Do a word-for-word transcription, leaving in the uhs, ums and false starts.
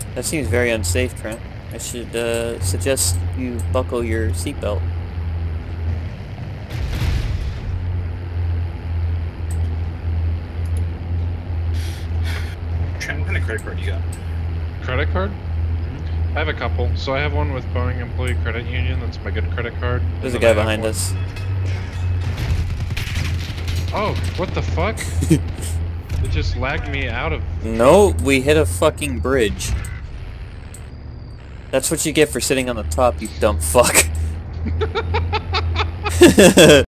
That seems very unsafe, Trent. I should uh, suggest you buckle your seatbelt. Trent, what kind of credit card you got? Credit card? I have a couple. So I have one with Boeing Employee Credit Union. That's my good credit card. There's a guy behind us. Oh, what the fuck? It just lagged me out of... No, we hit a fucking bridge. That's what you get for sitting on the top, you dumb fuck.